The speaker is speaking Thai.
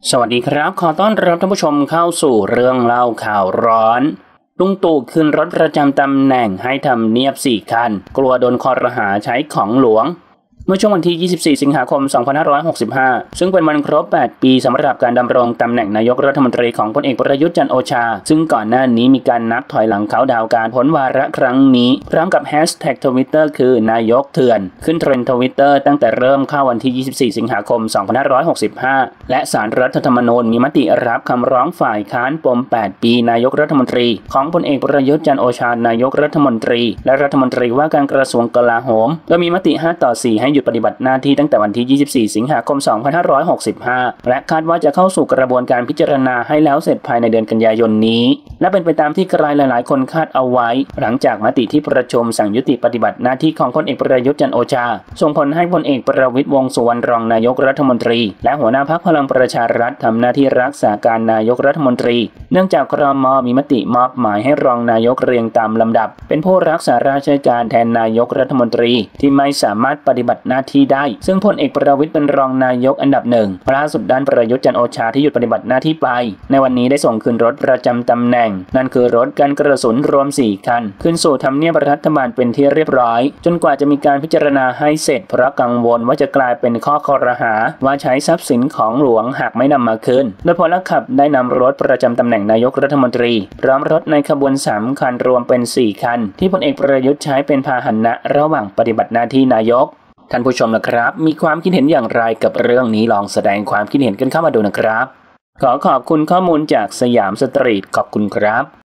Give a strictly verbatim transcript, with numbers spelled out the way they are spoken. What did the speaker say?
สวัสดีครับขอต้อนรับท่านผู้ชมเข้าสู่เรื่องเล่าข่าวร้อนลุงตู่ขึ้นรถประจำตำแหน่งให้ทำเนียบสี่คันกลัวโดนคอรหาใช้ของหลวงเมื่อช่วงวันที่ ยี่สิบสี่ สิงหาคม สองพันห้าร้อยหกสิบห้า ซึ่งเป็นวันครบ แปด ปีสำหรับการดำรงตำแหน่งนายกรัฐมนตรีของพลเอกประยุทธ์จันทร์โอชาซึ่งก่อนหน้านี้มีการนับถอยหลังเขาดาวการพ้นวาระครั้งนี้พร้อมกับแฮชแท็กทวิตเตอร์คือนายกเถื่อนขึ้นเทรนด์ทวิตเตอร์ตั้งแต่เริ่มเข้าวันที่ ยี่สิบสี่ สิงหาคม สองพันห้าร้อยหกสิบห้า และศาลรัฐธรรมนูญมีมติรับคำร้องฝ่ายค้านปม แปด ปีนายกรัฐมนตรีของพลเอกประยุทธ์จันทร์โอชานายกรัฐมนตรีและรัฐมนตรีว่าการกระทรวงกลาโหมโดยมีมติ ห้า ต่อ สี่ ให้หยุดปฏิบัติหน้าที่ตั้งแต่วันที่ ยี่สิบสี่ สิงหาคม สองพันห้าร้อยหกสิบห้า และคาดว่าจะเข้าสู่กระบวนการพิจารณาให้แล้วเสร็จภายในเดือนกันยายนนี้และเป็นไปตามที่ใครหลายๆคนคาดเอาไว้หลังจากมติที่ประชุมสั่งยุติปฏิบัติหน้าที่ของพลเอกประยุทธ์จันทร์โอชาส่งผลให้พลเอกประวิตรวงษ์สุวรรณรองนายกรัฐมนตรีและหัวหน้าพรรคพลังประชารัฐทำหน้าที่รักษาการนายกรัฐมนตรีเนื่องจากครม.มีมติมอบหมายให้รองนายกเรียงตามลำดับเป็นผู้รักษาราชการแทนนายกรัฐมนตรีที่ไม่สามารถปฏิบัติหน้าที่ได้ซึ่งพลเอกประวิตรเป็นรองนายกอันดับหนึ่งล่าสุดด้านประยุทธ์จันทร์โอชาที่หยุดปฏิบัติหน้าที่ไปในวันนี้ได้ส่งคืนรถประจำตำแหน่งนั่นคือรถกันกระสุนรวมสี่คันขึ้นสู่ทำเนียบรัฐบาลเป็นที่เรียบร้อยจนกว่าจะมีการพิจารณาให้เสร็จเพราะกังวลว่าจะกลายเป็นข้อคอรหาว่าใช้ทรัพย์สินของหลวงหากไม่นำมาคืนโดยพลขับได้นำรถประจำตำแหน่งนายกรัฐมนตรีพร้อมรถในขบวนสามคันรวมเป็นสี่คันที่พลเอกประยุทธ์ใช้เป็นพาหนะระหว่างปฏิบัติหน้าที่นายกท่านผู้ชมนะครับมีความคิดเห็นอย่างไรกับเรื่องนี้ลองแสดงความคิดเห็นกันเข้ามาดูนะครับขอขอบคุณข้อมูลจากสยามสตรีทขอบคุณครับ